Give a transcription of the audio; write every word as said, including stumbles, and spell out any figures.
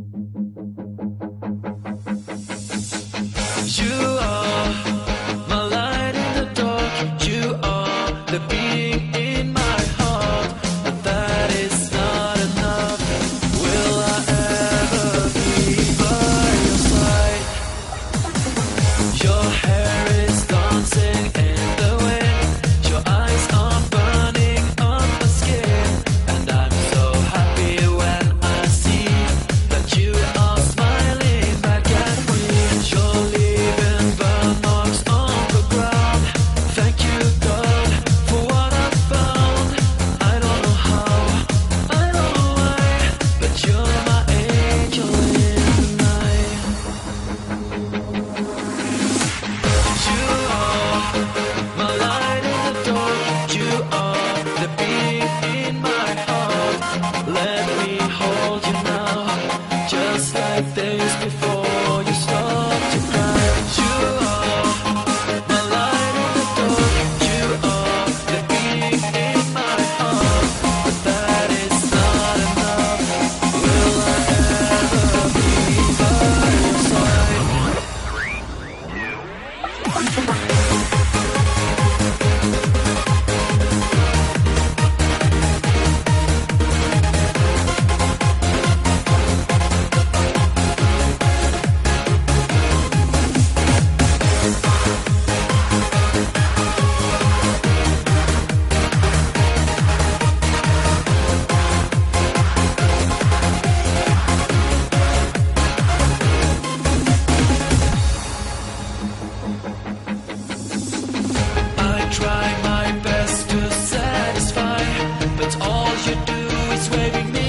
You are my light in the dark. You are the being in my heart. But that is not enough. Will I ever be by your side? Your hair is dancing in the wind. Your eyes are burning on my skin. And I'm so happy when I see that you are smiling back at me. You're leaving burn marks on the ground. Thank you, God, for what I found. I don't know how, I don't know why, but you're my angel in the night. You are my light in the dark. You are the beat in my heart. Let me hold you now, just like days before you start to cry. You are my light in the dark. You are the beat in my heart. But that is not enough. Will I ever be by your side? I try my best to satisfy, but all you do is waving me